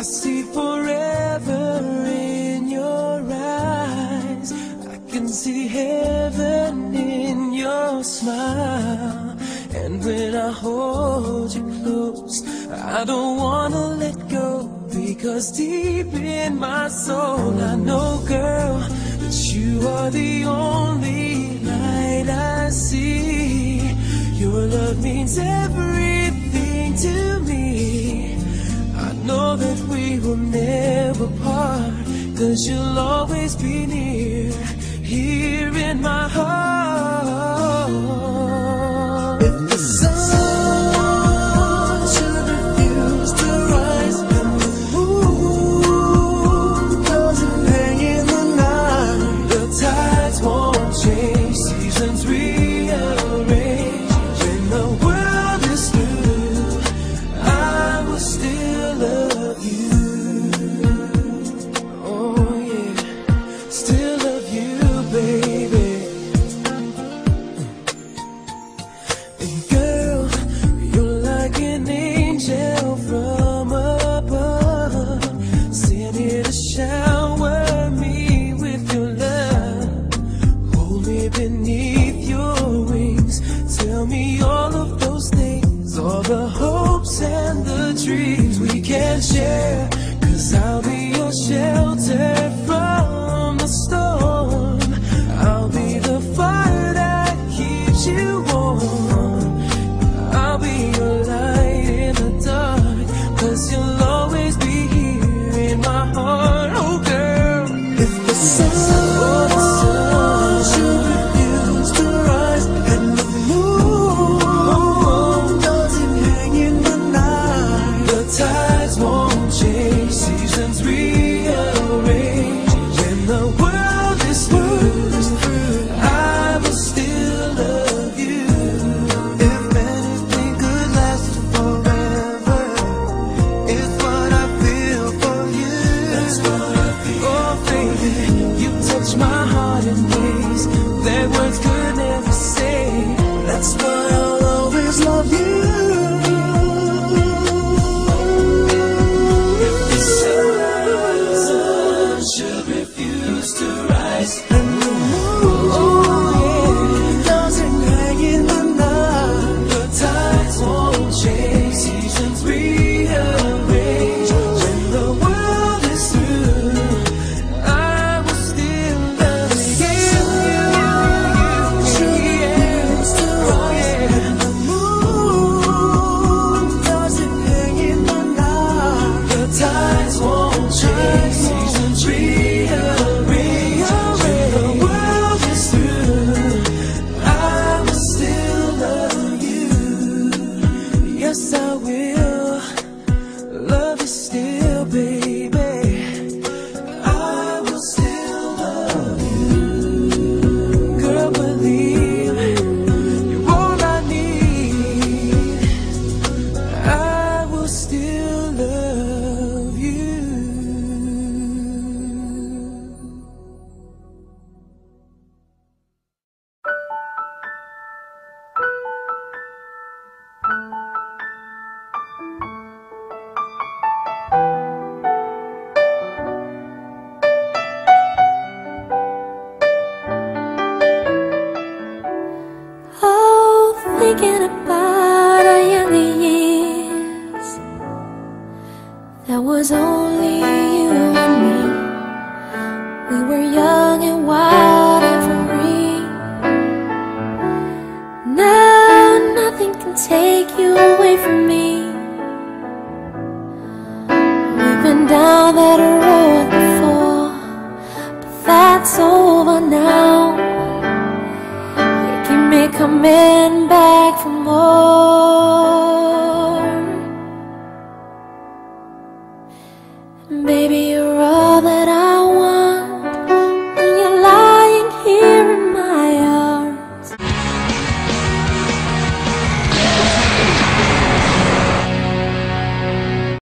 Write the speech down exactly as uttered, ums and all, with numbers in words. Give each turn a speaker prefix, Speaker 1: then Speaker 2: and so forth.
Speaker 1: I see forever in your eyes. I can see heaven in your smile. And when I hold you close, I don't wanna let go, because deep in my soul I know, girl, that you are the only light I see. Your love means everything to me. I know that we will never part, 'cause you'll always be near, here in my heart. If the sun should refuse to rise and the moon doesn't hang in the night, the tides won't change, seasons rearrange. When the world is through, I will still love you. Oh yeah, still love you, baby. And girl, you're like an angel from above, sent here to shower me with your love. Hold me beneath your wings, tell me all of those things, all the hopes and the dreams we can share. 'Cause I'll be your shelter from the storm. I'll be the fire that keeps you warm. I'll be your light in the dark, 'cause you'll always be here in my heart. Oh girl, if the sun, oh, the sun should refuse to rise and the moon doesn't hang in the night, the tides won't change, seasons rearrange. When the world is through, I will still love you. If anything could last forever, it's what I feel for you. That's what I feel. Oh baby, you touch my heart in ways that words could never say. That's why I'll always love you. If the sun should refuse to rise and the moon doesn't hang in the night, the tides won't change, seasons rearrange. When the world is through, I will still love you. Should refuse to rise and the moon doesn't hang in the night, the tides won't change, seasons rearrange. When the world is through, I will still love you. Yes, I will love you still, baby. I will still love you. Girl, believe you're all I need. I will still love you.
Speaker 2: Oh, thinking about our younger years, there was only you and me. We were young and wild and free. Now nothing can take you away from me. We've been down that road before, but that's over now. You keep me coming back for more. Baby, you're all that I